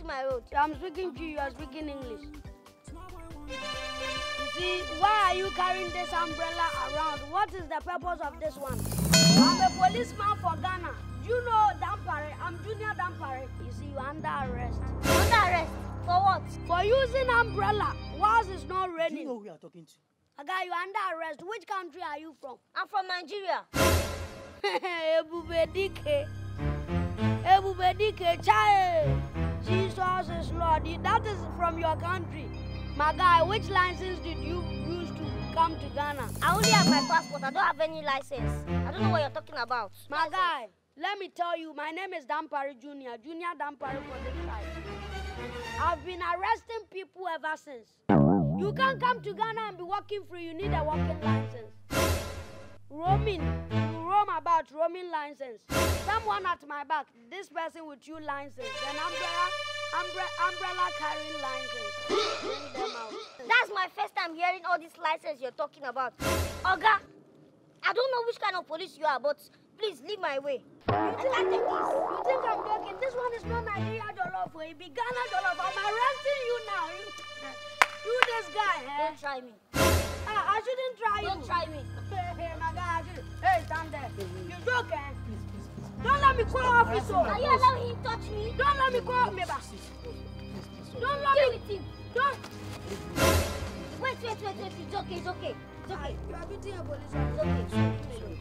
my road. I'm speaking to you, you are speaking English. You see, why are you carrying this umbrella around? What is the purpose of this one? I'm a policeman for Ghana. You know Dampare, I'm Junior Dampare. You see, you're under arrest. Under arrest? For what? For using umbrella whilst it's not raining. Do you know who you are talking to? Aga, you're under arrest. Which country are you from? I'm from Nigeria. Ebubedike. Ebubedike, child. Jesus is Lord. That is from your country. My guy, which license did you use to come to Ghana? I only have my passport. I don't have any license. I don't know what you're talking about. My guy, let me tell you, my name is Dampare Junior. Junior Dampare for this side. I've been arresting people ever since. You can't come to Ghana and be walking free. You need a walking license. Roaming. You roam about, roaming license. Someone at my back, this person with you license. Then umbrella carrying license. Bring them out. That's my first time hearing all this license you're talking about. Oga, I don't know which kind of police you are, but please leave my way. You think I'm joking? This one is not Nigeria Jollof. It be Ghana Jollof. I'm arresting you now. You this guy, eh? Don't try me. I shouldn't try you. Don't try me. Hey, my guy, I shouldn't. Hey, stand there. You joking? Don't let me call officer. Are you allowing him to touch me? Don't let me call me back. Don't let me. With him. Don't. Wait. It's okay. It's okay. You are beating a police It's officer. okay.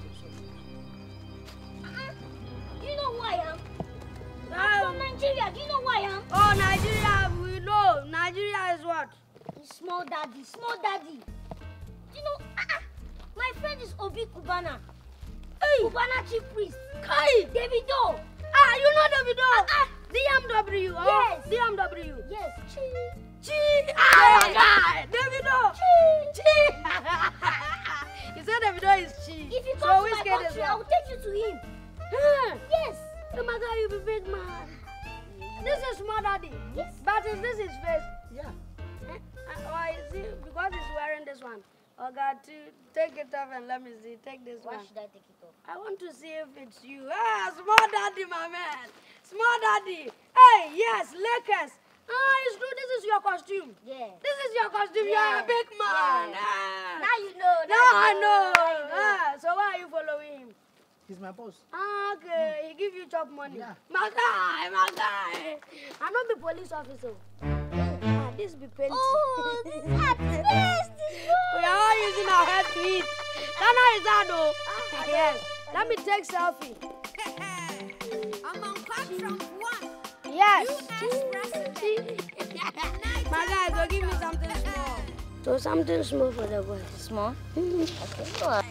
You know who I am? I'm from Nigeria. Do you know who I am? Oh, Nigeria, we know. Nigeria is what? Small daddy. You know, my friend is Obi Kubana. Hey. Kubana chief priest. Kai. Davido. You know Davido? DMW. Oh, Yes. DMW. Yes. Chi. My God. Davido. Chi. You said Davido is Chi. If you So come to which my kid is country, I what? will take you to him. Yes. Oh my God, you be big man. This is small daddy. Yes. But is this his face? Yeah. Or is it because he's wearing this one? Oh God, take it off and let me see. Take this Why one. should I take it off? I want to see if it's you. Small daddy, my man. Small daddy. Hey, yes, Lakers. It's true. This is your costume. Yeah. This is your costume. Yeah. You're a big man. Yeah. Now you know. Now I know. Now you know. So why are you following him? He's my boss. Okay, he give you chop money. Yeah. My guy. I'm not the police officer. This be painting. Oh, this is at best. We are all using our head to eat. Ghana is that though. Yes. Let me take selfie. I'm on call from one. Yes. President. My guy, go give me something small. So something small for the boy. Small? Okay. Sure.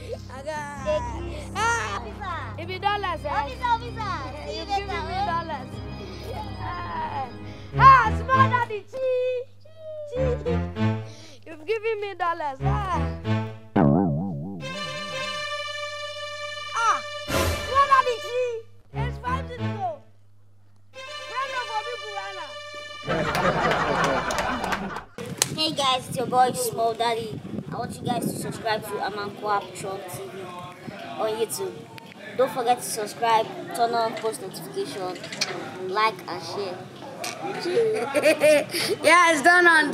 Ah, if you dollars, eh? Officer. See You you give me later. dollars. Small daddy, chi. You've given me dollars. Small daddy, chi. It's 5 to go. Friend of Obi Kubana. Hey guys, it's your boy Small Daddy. I want you guys to subscribe to Amankwa Patron TV on YouTube. Don't forget to subscribe, turn on post notification, like and share. Yes, turn on.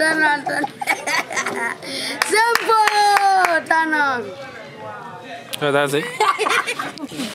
Simple, turn on. So that's it.